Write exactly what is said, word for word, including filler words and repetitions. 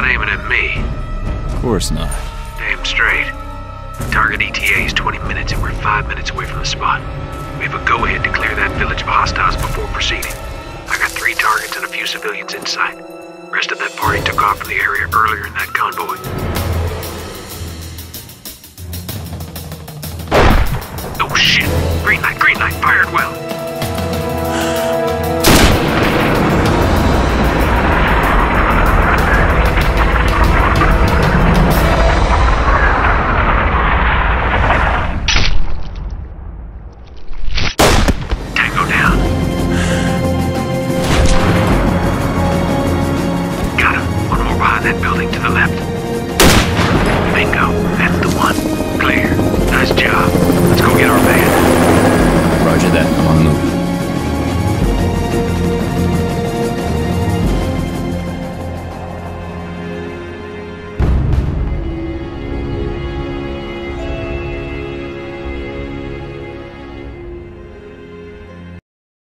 not aiming at me. Of course not. Damn straight. Target E T A is twenty minutes and we're five minutes away from the spot. We have a go-ahead to clear that village of hostiles before proceeding. I got three targets and a few civilians in sight. Rest of that party took off from the area earlier in that convoy. Oh shit! Green light, green light, fired well.